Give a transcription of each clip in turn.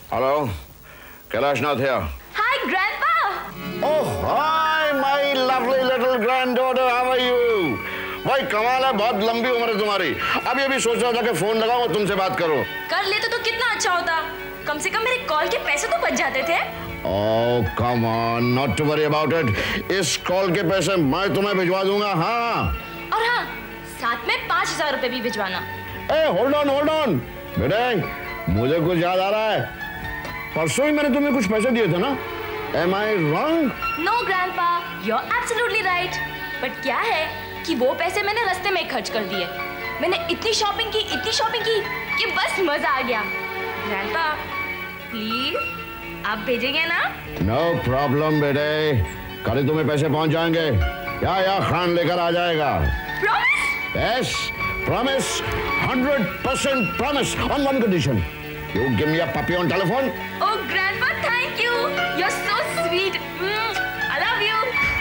Hello, Kailashnath है। Hi grandpa. Oh hi my lovely little granddaughter, how are you? भाई कमाल है, बहुत लंबी उम्र है तुम्हारी। अभी सोच रहा था कि फोन लगाऊं तुमसे बात करूं। कर लेते तो कितना अच्छा होता, कम से कम मेरे कॉल के पैसे तो बच जाते थे। Oh come on, not to worry about it. इस कॉल के पैसे मैं तुम्हें भिजवा दूंगा। हाँ, और हाँ, साथ में 5000 रुपए भी भिजवाना। होल्ड ऑन बेटे, मुझे कुछ याद आ रहा है। परसों ही मैंने तुम्हें कुछ पैसे दिए थे ना? Am I wrong? No grandpa, you're absolutely right. But क्या है कि वो पैसे मैंने रास्ते में खर्च कर दिए। मैंने इतनी शॉपिंग की कि बस मजा आ गया। ग्रैंडपा प्लीज आप भेजेंगे ना? No problem बेटे, कल ही तुम्हें पैसे पहुंच जाएंगे। या खान लेकर आ जाएगा। Promise? Yes, promise, 100% promise on one condition. You give me a puppy on telephone. Oh grandpa, thank you. You're so sweet. I love you.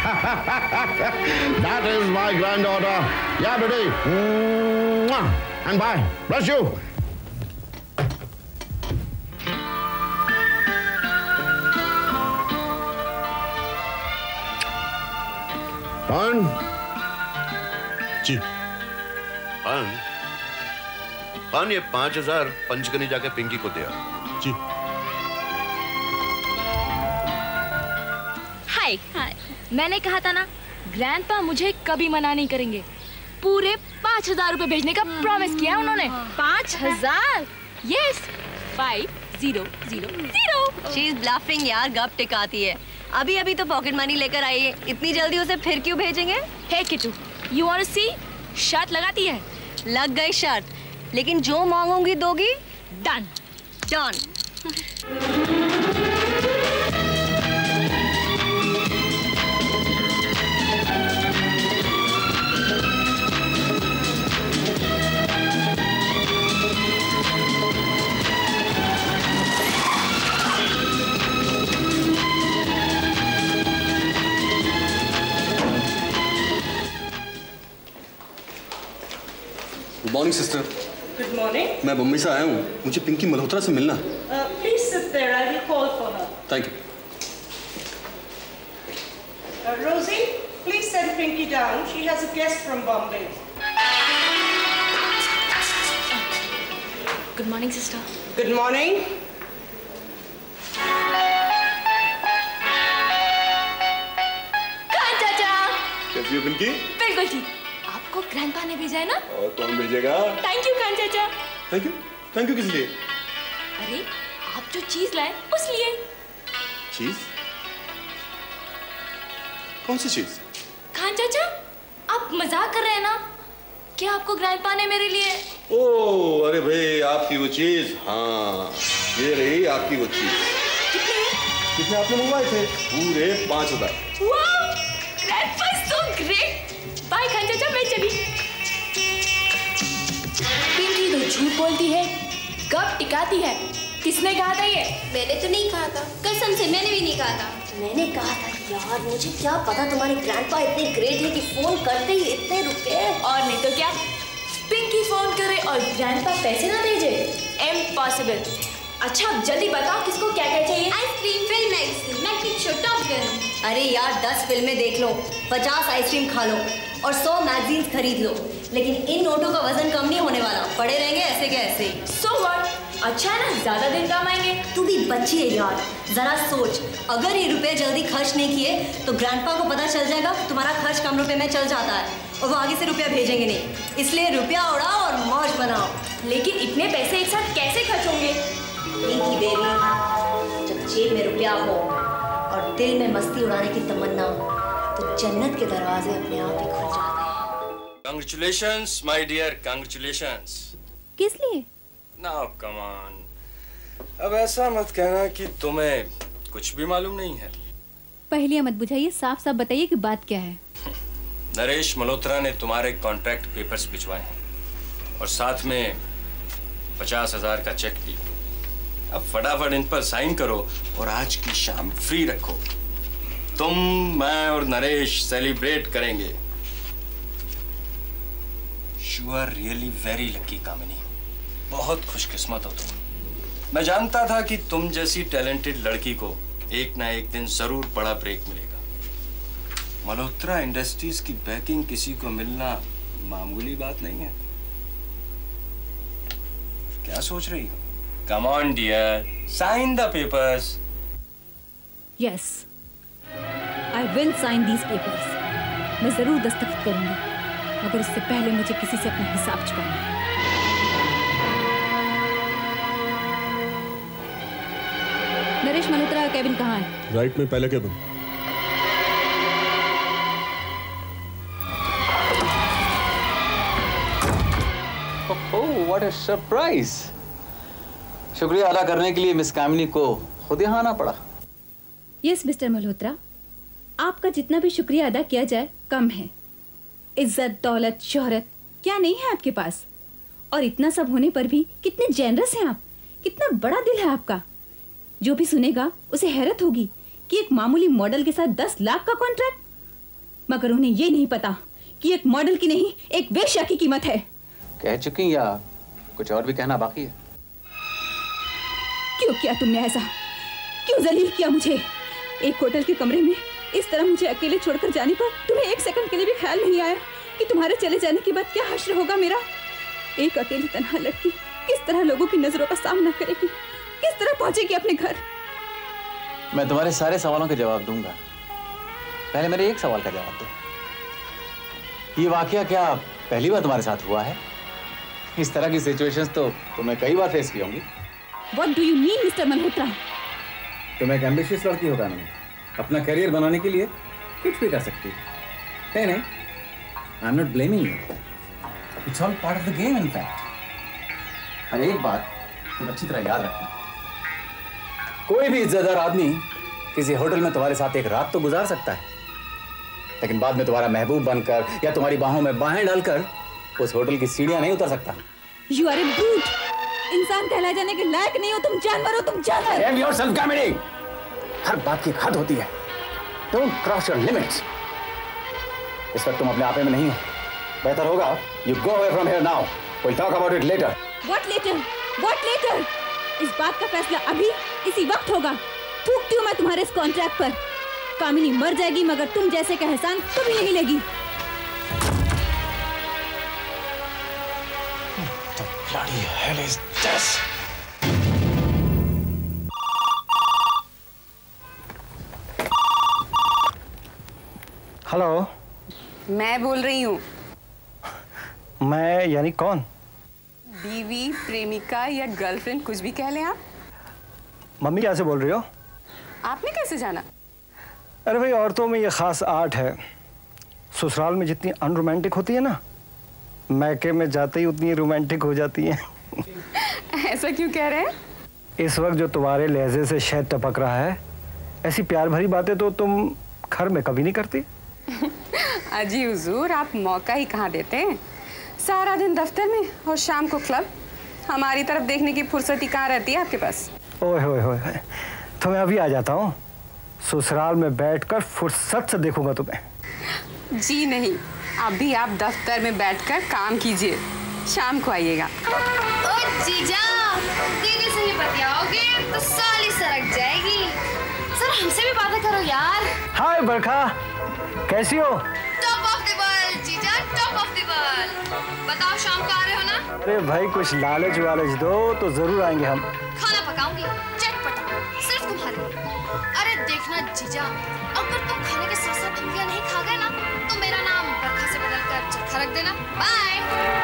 That is my granddaughter. Yeah, baby. And bye. Bless you. कौन? जी। खान ये 5000 पंचगनी जाके पिंकी को दिया। जी। हाय, मैंने कहा था ना grandpa मुझे कभी मना नहीं करेंगे। पूरे 5000 रुपए भेजने का प्रॉमिस किया उन्होंने। 5000? यस, 5000। शी इज ब्लफिंग यार, गप टिकाती है। अभी तो पॉकेट मनी लेकर आई है, इतनी जल्दी उसे फिर क्यों भेजेंगे? Hey Kittu, you want to see? शर्त लगाती है? लग गई शर्त, लेकिन जो मांगूंगी दोगी? Done. Good morning sister. Good morning. मैं बम्बई से आया हूँ, मुझे पिंकी मल्होत्रा से मिलना। Please sit there, I will call for her. Thank you. Rosie, please send Pinky down, she has a guest from Bombay. Good morning sister. Good morning. चाचा कैसी हो पिंकी? बिल्कुल ठीक। आपको ग्रैंडपा ने भेजा है ना? और कौन भेजेगा? थैंक यू कान चाचा। थैंक यू किस लिए? अरे आप जो चीज लाए उस लिए। चीज? कौन सी चीज? खान चाचा आप मजाक कर रहे हैं ना? क्या आपको ग्रैंडपा ने मेरे लिए? ओह अरे भाई, आपकी वो चीज। हाँ, ये रही आपकी वो चीज। कितने आपने मंगवाए थे? पूरे 5000। Wow, grandpa is so great. Bye Khan चाचा, मैं चली। पिंकी तो झूठ बोलती है, कब टिकाती है। किसने कहा था ये? मैंने तो नहीं कहा था, कसम से मैंने भी नहीं कहा था। मैंने कहा था यार, मुझे क्या पता तुम्हारे ग्रैंडपा इतने ग्रेट है कि फोन करते ही इतने रुपए। और नहीं तो क्या, पिंकी फोन करे और ग्रैंडपा पैसे ना भेजे? इम्पॉसिबल। अच्छा अब जल्दी बताओ किसको क्या क्या चाहिए? Ice cream, film, magazine, magnet show, top gun. अरे यार 10 फिल्में देख लो, 50 आइसक्रीम खा लो और 100 मैगजीन्स खरीद लो, लेकिन इन नोटों का वजन कम नहीं होने वाला, पड़े रहेंगे ऐसे के ऐसे। सो व्हाट, अच्छा है ना, ज्यादा दिन काम आएंगे। तू भी बच्ची है यार, जरा सोच, अगर ये रुपए जल्दी खर्च नहीं किए तो ग्रैंडपा को पता चल जाएगा तुम्हारा खर्च कम रुपए में चल जाता है और वो आगे से रुपया भेजेंगे नहीं। इसलिए रुपया उड़ाओ और मौज बनाओ। लेकिन इतने पैसे एक साथ कैसे खर्च होंगे? पिंकी बेबी, जब जेब में रुपया हो और दिल में मस्ती उड़ाने की तमन्ना, तो जन्नत के दरवाजे अपने आप ही खुल जाते हैं। Congratulations, my dear, congratulations. किस लिए? Now come on. अब ऐसा मत कहना कि तुम्हें कुछ भी मालूम नहीं है। पहले मत बुझाइए, साफ साफ बताइए कि बात क्या है। नरेश मल्होत्रा ने तुम्हारे कॉन्ट्रैक्ट पेपर्स भिजवाए हैं और साथ में 50,000 का चेक भी। अब फटाफट इन पर साइन करो और आज की शाम फ्री रखो। तुम, मैं और नरेश सेलिब्रेट करेंगे। You are really very lucky, Kamini. बहुत खुशकिस्मत हो तुम। मैं जानता था कि तुम जैसी टैलेंटेड लड़की को एक ना एक दिन जरूर बड़ा ब्रेक मिलेगा। मल्होत्रा इंडस्ट्रीज की बैकिंग किसी को मिलना मामूली बात नहीं है। क्या सोच रही हो? Come on dear, sign the papers. Yes, I will sign these papers. मैं जरूर दस्तखत करूंगी, मगर उससे पहले मुझे किसी से अपना हिसाब चुकाना है। नरेश मल्होत्रा का केबिन कहाँ है? राइट में पहले cabin. Oh, what a surprise. शुक्रिया अदा करने के लिए मिस कामिनी को खुद यहाँ आना पड़ा। यस मिस्टर मल्होत्रा, आपका जितना भी शुक्रिया अदा किया जाए कम है। इज्जत, दौलत, शोहरत क्या नहीं है आपके पास? और इतना सब होने पर भी कितने जेनरस हैं आप, कितना बड़ा दिल है आपका। जो भी सुनेगा उसे हैरत होगी कि एक मामूली मॉडल के साथ 10 लाख का कॉन्ट्रैक्ट, मगर उन्हें ये नहीं पता कि एक मॉडल की नहीं, एक वेश्या की कीमत है। कह चुकी या कुछ और भी कहना बाकी है? क्यों किया तुमने ऐसा? क्यों जलील किया मुझे? एक होटल के कमरे में इस तरह मुझे अकेले छोड़कर जाने पर तुम्हें एक सेकंड के लिए भी ख्याल नहीं आया कि तुम्हारे चले जाने के बाद क्या हश्र होगा मेरा? एक अकेली तन्हा लड़की किस तरह लोगों की नजरों का सामना करेगी, किस तरह पहुंचेगी अपने घर? मैं तुम्हारे सारे सवालों के जवाब दूंगा। पहले मेरे एक सवाल का जवाब दो। ये वाकया क्या पहली बार तुम्हारे साथ हुआ है? इस तरह की सिचुएशंस तो तुमने कई बार फेस की होंगी। What do you mean, mister Malhotra? तुम एक एम्बिशियस लड़की हो कामिनी, अपना करियर बनाने के लिए कुछ भी कर सकती है नहीं? I am not blaming you, it's all part of the game in fact. और एक बात तुम अच्छी तरह याद रखना, कोई भी इज्जतदार आदमी किसी होटल में तुम्हारे साथ एक रात तो गुजार सकता है, लेकिन बाद में तुम्हारा महबूब बनकर या तुम्हारी बाहों में बाहें डालकर उस होटल की सीढ़ियां नहीं उतर सकता। You are a brute. इंसान कहलाए जाने के लायक नहीं हो तुम, जानवर हो तुम, जानवर। Behave yourself, Kamini. हर बात की हद होती है। Don't cross your limits. इस वक्त तुम अपने आपे में नहीं हो। बेहतर होगा you go away from here now. We'll talk about it later. What later? What later? इस बात का फैसला अभी इसी वक्त होगा। थूकती हूँ मैं तुम्हारे इस कॉन्ट्रैक्ट पर। कामिनी मर जाएगी मगर तुम जैसे का एहसान कभी नहीं लेगी। The bloody hell is this? Hello, मैं बोल रही हूँ। मैं यानी कौन? बीवी, प्रेमिका या गर्लफ्रेंड, कुछ भी कह लें आप। मम्मी कैसे बोल रही हो? आपने कैसे जाना? अरे भाई, औरतों में ये खास आर्ट है। ससुराल में जितनी अनरोमांटिक होती है ना, मैके में जाते ही उतनी रोमांटिक हो जाती है। ऐसा क्यों कह रहे हैं? इस वक्त जो तुम्हारे लहजे से शहद टपक रहा है, ऐसी प्यार भरी बातें तो तुम घर में कभी नहीं करती। अजी हुजूर, आप मौका ही कहाँ देते हैं? सारा दिन दफ्तर में और शाम को क्लब। हमारी तरफ देखने की फुर्सत ही कहाँ रहती है आपके पास? ओए होए होए, तो मैं अभी आ जाता हूँ। ससुराल में बैठकर फुर्सत से देखूंगा तुम्हें। जी नहीं, अभी आप दफ्तर में बैठकर काम कीजिए, शाम को आइएगा। ओ जीजा, दीदी से ही बतियाओगे तो साली सरक जाएगी। सर हमसे भी बातें करो यार। हाय बरखा, कैसी हो? टॉप ऑफ द वर्ल्ड जीजा, टॉप ऑफ द वर्ल्ड। बताओ शाम को आ रहे हो ना? अरे भाई, कुछ लालच वालच दो तो जरूर आएंगे हम। खाना पकाऊंगी चटपटा, सिर्फ तुम्हारे लिए। अरे देखना जीजा, अगर तुम खाने के साथ साथ उंगलियां नहीं खा गए ना, तो मेरा नाम बरखा से बदलकर चरखा रख देना। बाय।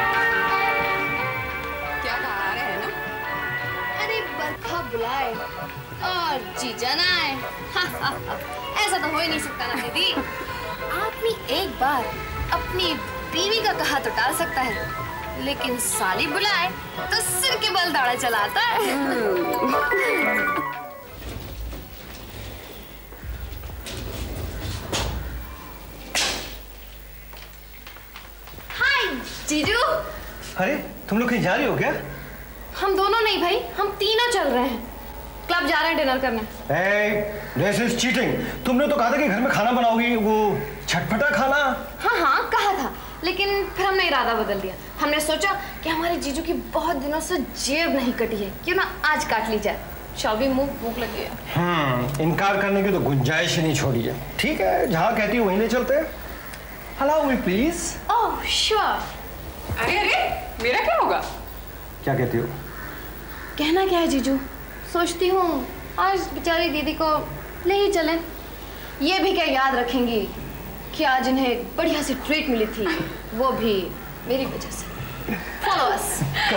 क्या कहा रहे हैं ना? अरे बरखा बुलाए और जीजा ना आए। ऐसा तो हो ही नहीं सकता ना दीदी। आदमी एक बार अपनी बीवी का कहा तो टाल सकता है, लेकिन साली बुलाए तो सिर के बल दाढ़े चलाता है। हाय जीजू। अरे तुम लोग कहीं जा रही हो क्या? हम दोनों नहीं भाई, हम तीनों चल रहे हैं, क्लब जा रहे हैं डिनर करने। This is cheating. तुमने तो कहा था कि घर में खाना बनाओगी, वो छटपटा खाना। हाँ हाँ कहा था, लेकिन फिर हमने इरादा बदल दिया। हमने सोचा कि हमारे जीजू की बहुत दिनों से जेब नहीं कटी है, क्यों ना आज काट ली जाए। Shall we move? भूख लगी है। इनकार करने की तो गुंजाइश ही नहीं छोड़ी है। ठीक है, जहाँ कहती हो वहीं ले चलते हैं। Allow me please। Oh sure। अरे अरे, मेरा क्या होगा? क्या कहती हो? कहना क्या है जीजू, सोचती हूँ आज बेचारी दीदी को ले ही चलें। ये भी क्या याद रखेंगी कि आज इन्हें बढ़िया सी ट्रीट मिली थी, वो भी मेरी वजह से। Follow us।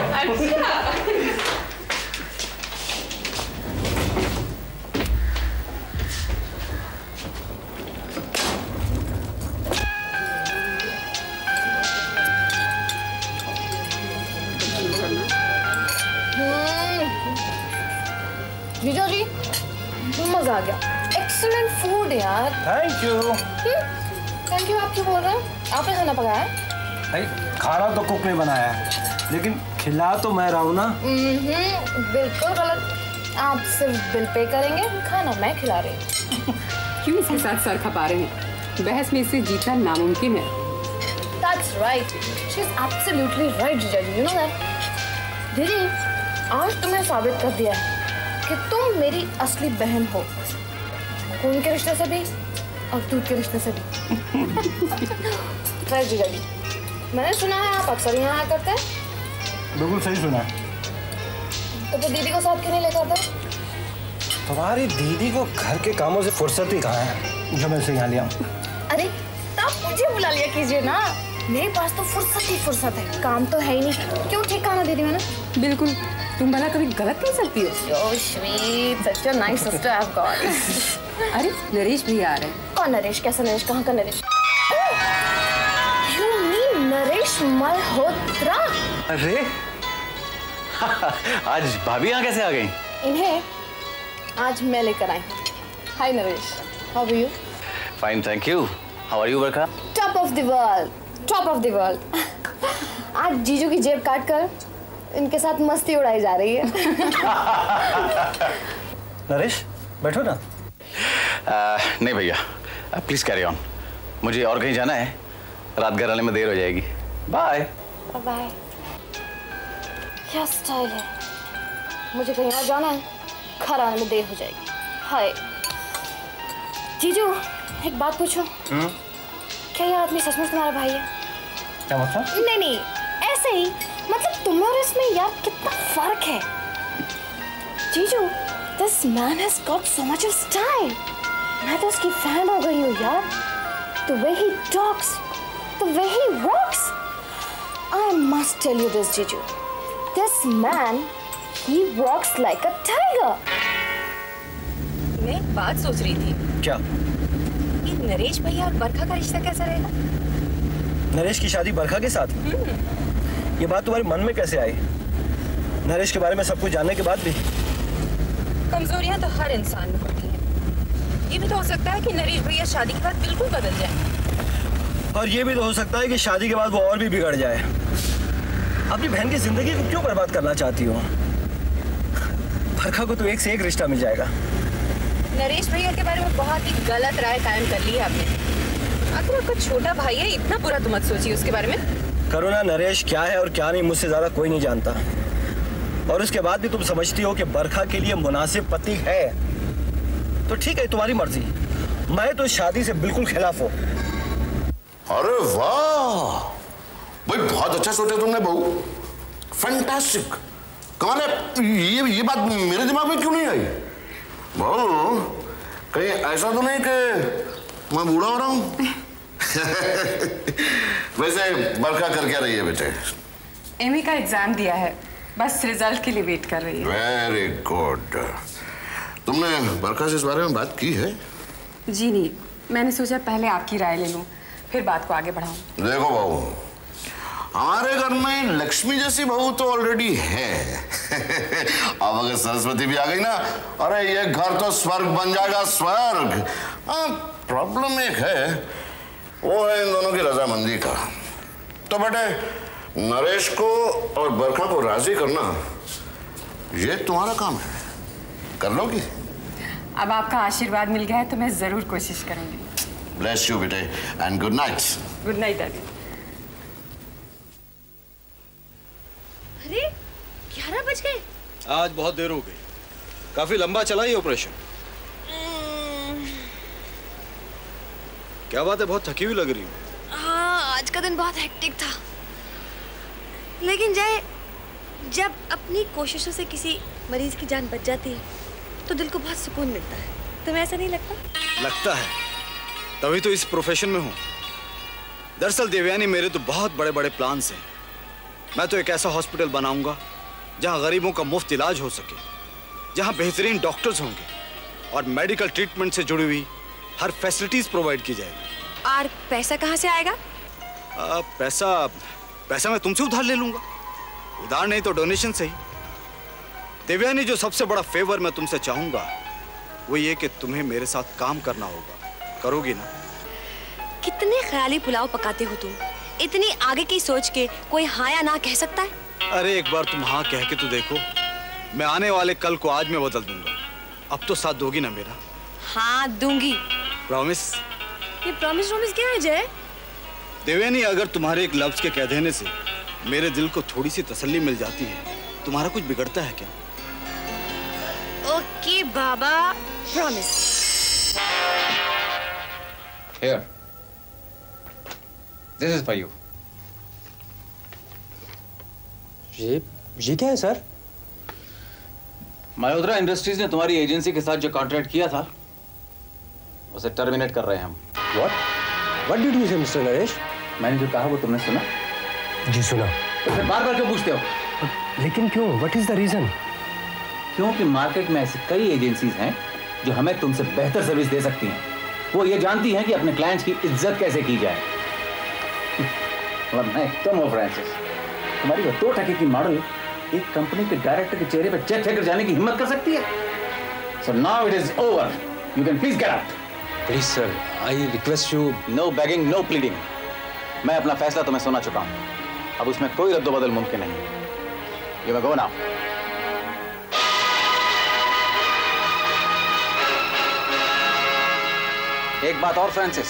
जीजा जी, मजा आ गया। एक्सीलेंट फूड यार। Thank you. थैंक यू आप क्यों बोल रहे हैं? आपने खाना पकाया है? भाई खाना तो कुक ने बनाया है, लेकिन खिला तो मैं रहा हूँ ना। बिल्कुल गलत। आप सिर्फ बिल पे करेंगे, खाना मैं खिला रही हूँ। क्यों इसके साथ सर खपा रहे हैं? बहस में इससे जीतना नामुमकिन है। That's right. She is absolutely right, जीजा जी। You know that? दीदी, आज तुमने साबित कर दिया है कि तुम मेरी असली बहन हो, खून के रिश्ते से भी और दूध के रिश्ते से भी। खैर जीजा जी, मैंने सुना है आप अक्सर यहाँ आया करते हैं। बिल्कुल सही सुना है। तो फिर दीदी को साथ क्यों नहीं ले जाते? तुम्हारी दीदी को घर के कामों से फुर्सत ही कहाँ है जो मैं इसे यहाँ लिया हूँ। अरे तब मुझे बुला लिया कीजिए ना, मेरे पास तो फुर्सत ही फुर्सत है, काम तो है ही नहीं। क्यों ठीक कहा ना दीदी मैंने? बिल्कुल, तुम भला कभी गलत नहीं सकती हो। So sweet, such a nice sister I've got। अरे नरेश भी आ रहे हैं। कौन नरेश? कैसा नरेश? कहाँ का नरेश? You mean Naresh Malhotra? अरे आज भाभी यहाँ कैसे आ गई? इन्हें आज मैं लेकर आई। Hi Naresh, how are you? Fine, thank you. How are you, Varsha? Top of the world, top of the world। आज जीजू की जेब काट कर इनके साथ मस्ती उड़ाई जा रही है। नरेश बैठो ना। नहीं भैया, प्लीज कैरी ऑन। मुझे और कहीं जाना है, रात घर आने में देर हो जाएगी। Bye bye. क्या स्टाइल है, मुझे कहीं और जाना है, घर आने में देर हो जाएगी। हाय जीजू, एक बात पूछूं? क्या ये आदमी सचमुच तुम्हारा भाई है? क्या मतलब? नहीं नहीं, ऐसे ही, मतलब तुम और इसमें यार कितना फर्क है। जीजू, this man has got so much of style। मैं तो उसकी फैन हो गई हूँ यार। The way he talks, the way he walks। I must tell you this, जीजू। This man, he walks like a tiger। मैं एक बात सोच रही थी। क्या? कि नरेश भैया और बरखा का रिश्ता कैसा रहेगा? नरेश की शादी बरखा के साथ? ये बात तुम्हारे मन में कैसे आई? नरेश के बारे में सब कुछ जानने के बाद भी? कमजोरियां तो हर इंसान में होती हैं। ये भी तो हो सकता है कि नरेश भैया शादी के बाद बिल्कुल बदल जाए। और ये भी तो हो सकता है कि शादी के बाद वो और भी बिगड़ जाए। अपनी बहन की जिंदगी को क्यों बर्बाद करना चाहती हो? बरखा को तो एक से एक रिश्ता मिल जाएगा। नरेश भैया के बारे में बहुत ही गलत राय कायम कर ली है आपने। आखिर आपका छोटा भाई है, इतना बुरा तो मत सोचिए उसके बारे में। करुणा, नरेश क्या है और क्या नहीं मुझसे ज्यादा कोई नहीं जानता। और उसके बाद भी तुम समझती हो कि बरखा के लिए मुनासिब पति है, तो ठीक है, तुम्हारी मर्जी। मैं तो शादी से बिल्कुल खिलाफ हूँ। अरे वाह भाई, बहुत अच्छा सोचा तुमने बहू, फैंटास्टिक, कमाल है। ये बात मेरे दिमाग में क्यों नहीं आई बहू? कहीं ऐसा तो नहीं कि मैं बूढ़ा हो रहा हूँ? वैसे बरखा कर क्या रही है बेटे? एमए का एग्जाम दिया है, बस रिजल्ट के लिए वेट कर रही है। Very good. तुमने बरखा से इस बारे में बात की है? जी नहीं, मैंने सोचा पहले आपकी राय ले लूं, फिर बात को आगे बढ़ाऊं। देखो बहू, हमारे घर में लक्ष्मी जैसी बहू तो ऑलरेडी है। अब अगर सरस्वती भी आ गई ना, अरे ये घर तो स्वर्ग बन जाएगा, स्वर्ग। प्रॉब्लम एक है, वो है इन दोनों की रजामंदी का। तो बेटे, नरेश को और बरखा को राजी करना ये तुम्हारा काम है, कर लोगी? अब आपका आशीर्वाद मिल गया है तो मैं जरूर कोशिश करूंगी। ब्लेस यू बेटे, and good night. Good night daddy. बज गए? आज बहुत देर हो गई, काफी लंबा चला ये ऑपरेशन। क्या बात है, बहुत थकी हुई लग रही हो। हाँ, आज का दिन बहुत हेक्टिक था। लेकिन जय, जब अपनी कोशिशों से किसी मरीज की जान बच जाती है तो दिल को बहुत सुकून मिलता है। तुम्हें ऐसा नहीं लगता? लगता है, तभी तो इस प्रोफेशन में हूँ। दरअसल देवयानी, मेरे तो बहुत बड़े बड़े प्लान्स हैं। मैं तो एक ऐसा हॉस्पिटल बनाऊंगा जहाँ गरीबों का मुफ्त इलाज हो सके, जहाँ बेहतरीन डॉक्टर्स होंगे और मेडिकल ट्रीटमेंट से जुड़ी हुई हर फैसिलिटीज प्रोवाइड की जाएगी। और पैसा कहाँ से आएगा? पैसा मैं तुमसे उधार ले लूंगा। उधार नहीं तो डोनेशन से ही। देवयानी, जो सबसे बड़ा फेवर मैं तुमसे चाहूंगा वो ये कि तुम्हें मेरे साथ काम करना होगा। करोगी ना? कितने ख्याली पुलाव पकाते हो तुम। इतनी आगे की सोच के कोई हाँ या ना कह सकता है? अरे एक बार तुम हाँ कह के तो देखो, मैं आने वाले कल को आज में बदल दूंगा। अब तो साथ दोगी ना मेरा? हाँ दूंगी। प्रॉमिस? ये प्रॉमिस क्या है जय? देवयानी, अगर तुम्हारे एक लफ्ज के कह देने से मेरे दिल को थोड़ी सी तसल्ली मिल जाती है, तुम्हारा कुछ बिगड़ता है क्या? ओके बाबा, promise. Here. This is for you. ये क्या है सर? मल्होत्रा इंडस्ट्रीज ने तुम्हारी एजेंसी के साथ जो कॉन्ट्रैक्ट किया था उसे टर्मिनेट कर रहे हैं हम। What did you say, Mr. Naresh? मैंने जो कहा वो तुमने सुना? जी सुना। तो फिर बार-बार क्यों पूछते हो? लेकिन क्यों? What is the reason? क्योंकि मार्केट में ऐसी कई एजेंसीज हैं जो हमें तुमसे बेहतर सर्विस दे सकती हैं। वो ये जानती हैं कि अपने क्लाइंट्स की इज्जत कैसे की जाए। और मैं तुम हो फ्रांसिस, तुम्हारी वो 2 टके की मॉडल एक कंपनी के डायरेक्टर के चेहरे पर चेक फेंक कर जाने की हिम्मत कर सकती है? So now it is over. You can please get out. Please sir, I request you. No begging, no pleading. मैं अपना फैसला तुम्हें सुना चुका हूँ। अब उसमें कोई रद्दोबदल मुमकिन नहीं। You may go now. एक बात और फ्रांसिस,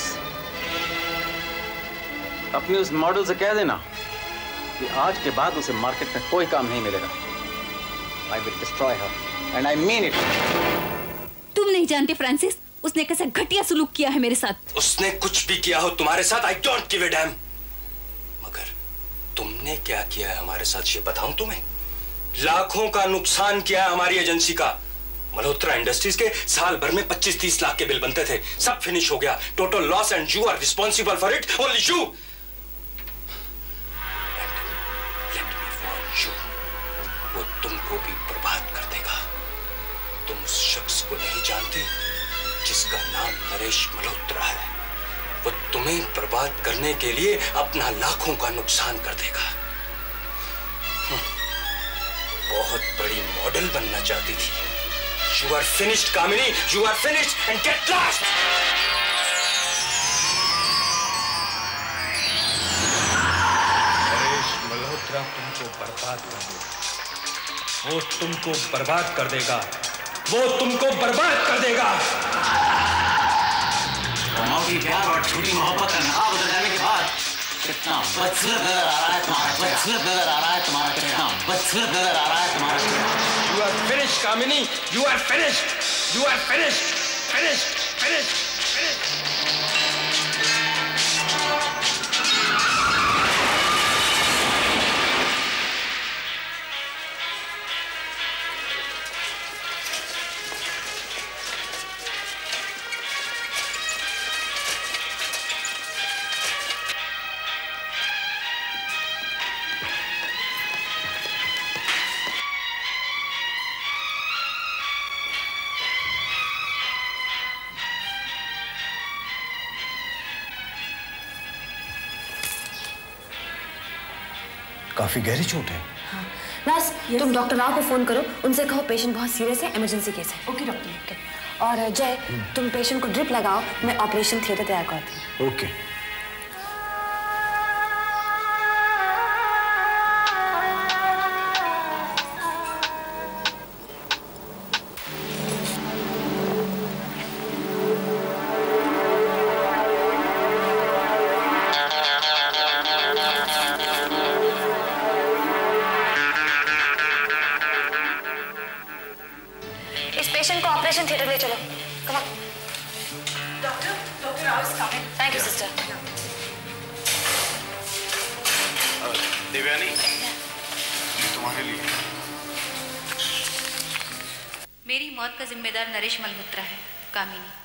अपनी उस मॉडल से कह देना कि आज के बाद उसे मार्केट में कोई काम नहीं मिलेगा। I will destroy her and I mean it. तुम नहीं जानते फ्रांसिस, उसने कैसा घटिया सलूक किया है मेरे साथ। उसने कुछ भी किया हो तुम्हारे साथ, I don't give a damn। मगर तुमने क्या किया है हमारे साथ ये बताऊं तुम्हें? लाखों का नुकसान किया है हमारी एजेंसी का। मल्होत्रा इंडस्ट्रीज के साल भर में 25-30 लाख के बिल बनते थे, सब फिनिश हो गया। Total loss and you are responsible for it, only you. Let me warn you, वो तुमको भी बर्बाद कर देगा। तुम उस शख्स को नहीं जानते जिसका नाम नरेश मल्होत्रा है। वो तुम्हें बर्बाद करने के लिए अपना लाखों का नुकसान कर देगा। बहुत बड़ी मॉडल बनना चाहती थी। You are finished, Kamini. You are finished and get lost. Naresh Malhotra तुमको बर्बाद कर देगा। वो तुमको बर्बाद कर देगा। वो तुमको बर्बाद कर देगा। की प्यार और झूठी मोहब्बत का नकाब उतर जाने के बाद कितना बदसूरत नजर आ रहा है तुम्हारा, बदसूरत नजर आ रहा है तुम्हारा, कितना बदसूरत नजर आ रहा है तुम्हारा चेहरा। You are finished, Kamini. You are finished. You are finished. Finished. Finished. Finished. काफी गहरी चोट है। हाँ। बस तुम डॉक्टर राव को फोन करो, उनसे कहो पेशेंट बहुत सीरियस है, इमरजेंसी केस है। Okay doctor. और जय, तुम पेशेंट को ड्रिप लगाओ, मैं ऑपरेशन थिएटर तैयार करती हूँ। ओके। ऑपरेशन थिएटर ले चलो। Come on. Doctor Rao is coming. Thank you sister. Devyani, तुम्हारे लिए। मेरी मौत का जिम्मेदार नरेश मल्होत्रा है, कामिनी।